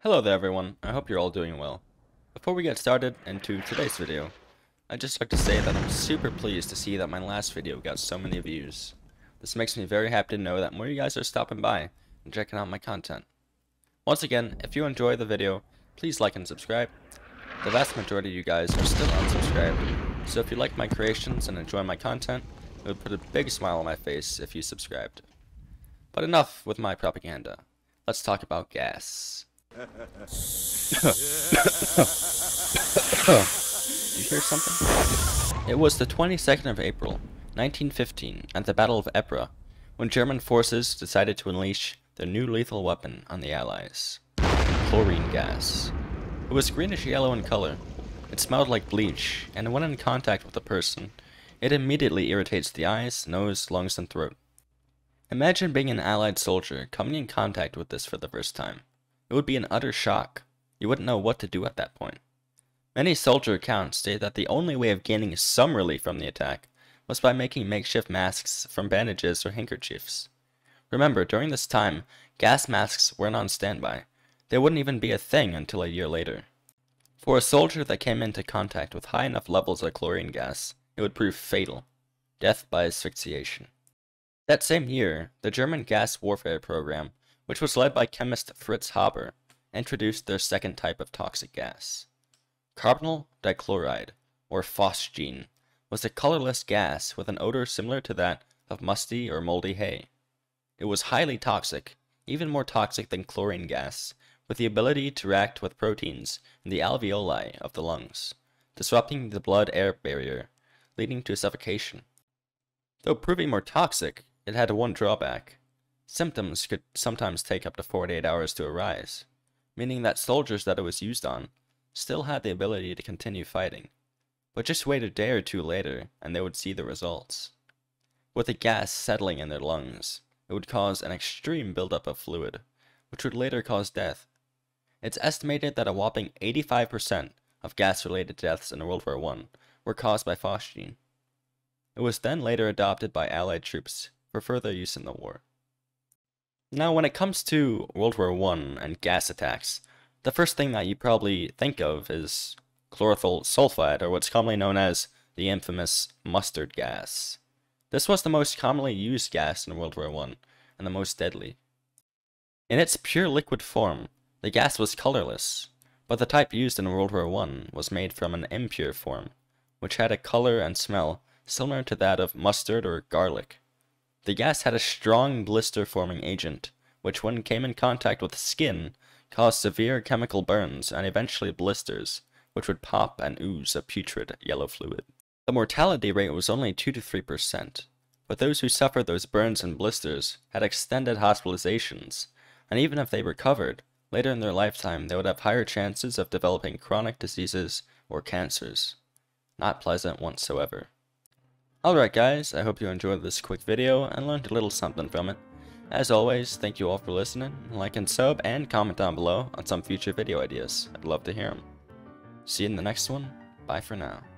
Hello there everyone, I hope you're all doing well. Before we get started into today's video, I'd just like to say that I'm super pleased to see that my last video got so many views. This makes me very happy to know that more of you guys are stopping by and checking out my content. Once again, if you enjoy the video, please like and subscribe. The vast majority of you guys are still unsubscribed, so if you like my creations and enjoy my content, it would put a big smile on my face if you subscribed. But enough with my propaganda. Let's talk about gas. You hear something? It was the 22nd of April, 1915, at the Battle of Ypres, when German forces decided to unleash their new lethal weapon on the Allies. Chlorine gas. It was greenish-yellow in color. It smelled like bleach, and when in contact with a person, it immediately irritates the eyes, nose, lungs, and throat. Imagine being an Allied soldier coming in contact with this for the first time. It would be an utter shock. You wouldn't know what to do at that point. Many soldier accounts state that the only way of gaining some relief from the attack was by making makeshift masks from bandages or handkerchiefs. Remember, during this time, gas masks weren't on standby. They wouldn't even be a thing until a year later. For a soldier that came into contact with high enough levels of chlorine gas, it would prove fatal. Death by asphyxiation. That same year, the German gas warfare program, which was led by chemist Fritz Haber, introduced their second type of toxic gas. Carbonyl dichloride, or phosgene, was a colorless gas with an odor similar to that of musty or moldy hay. It was highly toxic, even more toxic than chlorine gas, with the ability to react with proteins in the alveoli of the lungs, disrupting the blood-air barrier, leading to suffocation. Though proving more toxic, it had one drawback. Symptoms could sometimes take up to 48 hours to arise, meaning that soldiers that it was used on still had the ability to continue fighting, but just wait a day or two later and they would see the results. With the gas settling in their lungs, it would cause an extreme buildup of fluid, which would later cause death. It's estimated that a whopping 85% of gas-related deaths in World War I were caused by phosgene. It was then later adopted by Allied troops for further use in the war. Now, when it comes to World War I and gas attacks, the first thing that you probably think of is chlorophyll sulfide, or what's commonly known as the infamous mustard gas. This was the most commonly used gas in World War I, and the most deadly. In its pure liquid form, the gas was colorless, but the type used in World War I was made from an impure form, which had a color and smell similar to that of mustard or garlic. The gas had a strong blister-forming agent, which when it came in contact with skin, caused severe chemical burns and eventually blisters, which would pop and ooze a putrid yellow fluid. The mortality rate was only 2 to 3%, but those who suffered those burns and blisters had extended hospitalizations, and even if they recovered, later in their lifetime they would have higher chances of developing chronic diseases or cancers. Not pleasant whatsoever. Alright guys, I hope you enjoyed this quick video and learned a little something from it. As always, thank you all for listening, like and sub, and comment down below on some future video ideas. I'd love to hear them. See you in the next one, bye for now.